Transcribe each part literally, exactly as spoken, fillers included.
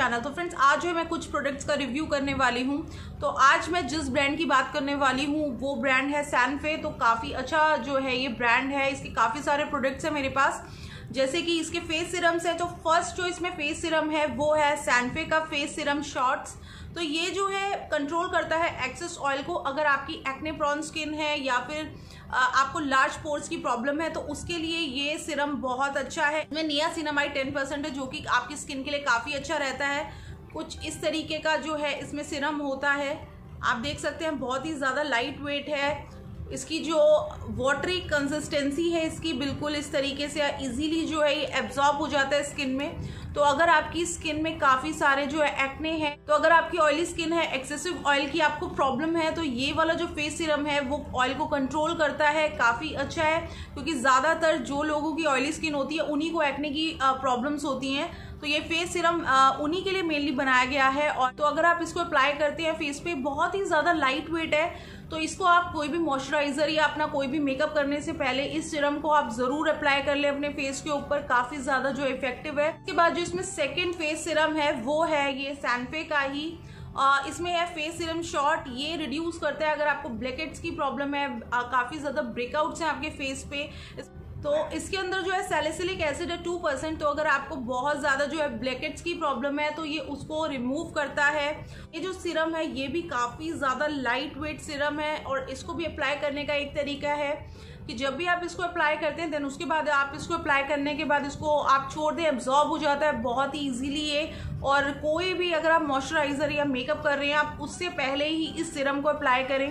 Channel. तो friends आज जो है मैं कुछ प्रोडक्ट्स का रिव्यू करने वाली हूँ। तो आज मैं जिस ब्रांड की बात करने वाली हूँ वो ब्रांड है सैनफे। तो काफ़ी अच्छा जो है ये ब्रांड है, इसके काफ़ी सारे प्रोडक्ट्स हैं मेरे पास। जैसे कि इसके फेस सिरम्स है, तो फर्स्ट जो इसमें फेस सिरम है वो है सैनफे का फेस सिरम शॉर्ट्स। तो ये जो है कंट्रोल करता है एक्सेस ऑयल को। अगर आपकी एक्ने प्रोन स्किन है या फिर आपको लार्ज पोर्स की प्रॉब्लम है तो उसके लिए ये सिरम बहुत अच्छा है। इसमें नियासिनामाइड टेन परसेंट है जो कि आपकी स्किन के लिए काफ़ी अच्छा रहता है। कुछ इस तरीके का जो है इसमें सिरम होता है, आप देख सकते हैं बहुत ही ज़्यादा लाइट वेट है। इसकी जो वाटरी कंसिस्टेंसी है इसकी बिल्कुल इस तरीके से इजीली जो है ये एब्जॉर्ब हो जाता है स्किन में। तो अगर आपकी स्किन में काफ़ी सारे जो है एक्ने हैं, तो अगर आपकी ऑयली स्किन है, एक्सेसिव ऑयल की आपको प्रॉब्लम है, तो ये वाला जो फेस सिरम है वो ऑयल को कंट्रोल करता है, काफ़ी अच्छा है। क्योंकि ज़्यादातर जो लोगों की ऑयली स्किन होती है उन्हीं को एक्ने की प्रॉब्लम्स होती हैं। तो ये फेस सिरम उन्हीं के लिए मेनली बनाया गया है। और तो अगर आप इसको अप्लाई करते हैं फेस पे, बहुत ही ज़्यादा लाइट वेट है। तो इसको आप कोई भी मॉइस्चराइजर या अपना कोई भी मेकअप करने से पहले इस सिरम को आप ज़रूर अप्लाई कर ले अपने फेस के ऊपर, काफ़ी ज़्यादा जो इफेक्टिव है। इसके बाद जो इसमें सेकेंड फेस सिरम है वो है ये सैनफे का ही। आ, इसमें है फेस सिरम शॉर्ट। ये रिड्यूस करता है अगर आपको ब्लैकहेड्स की प्रॉब्लम है, काफ़ी ज़्यादा ब्रेकआउट्स हैं आपके फेस पे, तो इसके अंदर जो है सैलिसिलिक एसिड है टू परसेंट। तो अगर आपको बहुत ज़्यादा जो है ब्लैकहेड्स की प्रॉब्लम है तो ये उसको रिमूव करता है। ये जो सिरम है ये भी काफ़ी ज़्यादा लाइट वेट सिरम है। और इसको भी अप्लाई करने का एक तरीका है कि जब भी आप इसको अप्लाई करते हैं देन उसके बाद आप इसको अप्लाई करने के बाद इसको आप छोड़ दें, एब्जॉर्ब हो जाता है बहुत ही ईजीली ये। और कोई भी अगर आप मॉइस्चराइजर या मेकअप कर रहे हैं आप उससे पहले ही इस सिरम को अप्लाई करें।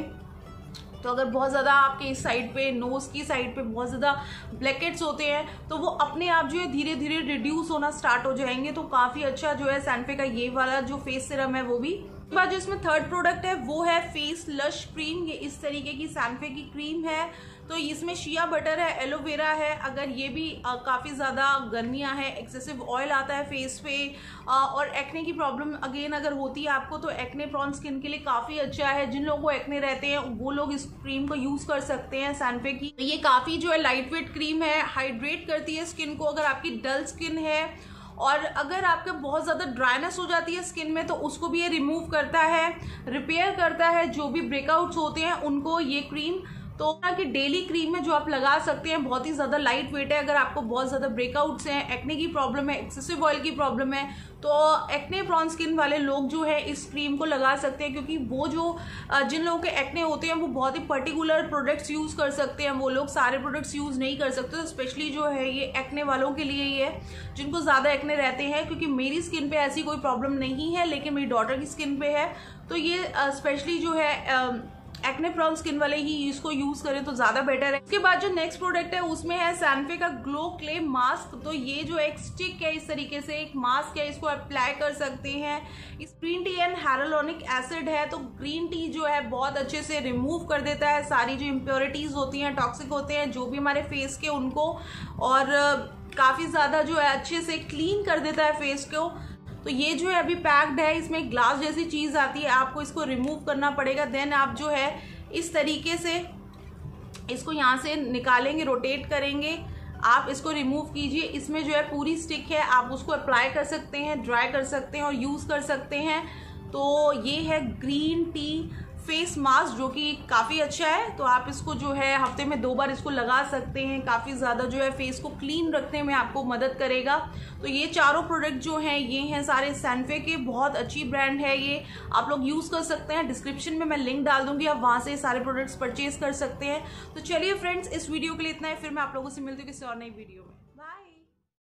तो अगर बहुत ज़्यादा आपके इस साइड पे, नोज़ की साइड पे बहुत ज़्यादा ब्लैकहेड्स होते हैं तो वो अपने आप जो है धीरे धीरे रिड्यूस होना स्टार्ट हो जाएंगे। तो काफ़ी अच्छा जो है सैनफे का ये वाला जो फेस सिरम है वो भी। उसके बाद जो इसमें थर्ड प्रोडक्ट है वो है फेस लश क्रीम। ये इस तरीके की सैनफे की क्रीम है। तो इसमें शिया बटर है, एलोवेरा है। अगर ये भी काफ़ी ज़्यादा गर्मियाँ हैं, एक्सेसिव ऑयल आता है फेस पे आ, और एक्ने की प्रॉब्लम अगेन अगर होती है आपको तो एक्ने प्रॉन स्किन के लिए काफ़ी अच्छा है। जिन लोगों को एक्ने रहते हैं वो लोग इस क्रीम को यूज़ कर सकते हैं सैनफे की। ये काफ़ी जो है लाइट वेट क्रीम है, हाइड्रेट करती है स्किन को। अगर आपकी डल स्किन है और अगर आपका बहुत ज़्यादा ड्राइनेस हो जाती है स्किन में तो उसको भी ये रिमूव करता है, रिपेयर करता है। जो भी ब्रेकआउट्स होते हैं उनको ये क्रीम तो कि डेली क्रीम है जो आप लगा सकते हैं, बहुत ही ज़्यादा लाइट वेट है। अगर आपको बहुत ज़्यादा ब्रेकआउट्स हैं, एक्ने की प्रॉब्लम है, एक्सेसिव ऑयल की प्रॉब्लम है, तो एक्ने प्रॉन स्किन वाले लोग जो है इस क्रीम को लगा सकते हैं। क्योंकि वो जो जिन लोगों के एक्ने होते हैं वो बहुत ही पर्टिकुलर प्रोडक्ट्स यूज़ कर सकते हैं, वो लोग सारे प्रोडक्ट्स यूज़ नहीं कर सकते। तो स्पेशली जो है ये एक्ने वालों के लिए ही है जिनको ज़्यादा एक्ने रहते हैं। क्योंकि मेरी स्किन पे ऐसी कोई प्रॉब्लम नहीं है लेकिन मेरी डॉटर की स्किन पे है, तो ये स्पेशली जो है एक्ने प्रॉन स्किन वाले ही इसको यूज करें तो ज्यादा बेटर है। इसके बाद जो नेक्स्ट प्रोडक्ट है उसमें है सैनफे का ग्लो क्ले मास्क। तो ये जो एक स्टिक है, इस तरीके से एक मास्क है, इसको अप्लाई कर सकते हैं। इस green tea and hyaluronic acid है। तो ग्रीन टी जो है बहुत अच्छे से रिमूव कर देता है सारी जो इम्प्योरिटीज होती हैं, टॉक्सिक होते हैं जो भी हमारे फेस के उनको, और काफी ज्यादा जो है अच्छे से क्लीन कर देता है फेस को। तो ये जो है अभी पैक्ड है, इसमें ग्लास जैसी चीज़ आती है, आपको इसको रिमूव करना पड़ेगा। देन आप जो है इस तरीके से इसको यहाँ से निकालेंगे, रोटेट करेंगे, आप इसको रिमूव कीजिए। इसमें जो है पूरी स्टिक है, आप उसको अप्लाई कर सकते हैं, ड्राई कर सकते हैं और यूज़ कर सकते हैं। तो ये है ग्रीन टी फेस मास्क जो कि काफ़ी अच्छा है। तो आप इसको जो है हफ्ते में दो बार इसको लगा सकते हैं, काफ़ी ज़्यादा जो है फेस को क्लीन रखने में आपको मदद करेगा। तो ये चारों प्रोडक्ट जो हैं ये हैं सारे सैनफे के, बहुत अच्छी ब्रांड है ये, आप लोग यूज़ कर सकते हैं। डिस्क्रिप्शन में मैं लिंक डाल दूंगी, आप वहाँ से सारे प्रोडक्ट्स परचेज कर सकते हैं। तो चलिए फ्रेंड्स, इस वीडियो के लिए इतना है, फिर मैं आप लोगों से मिलती हूँ किसी और नई वीडियो में।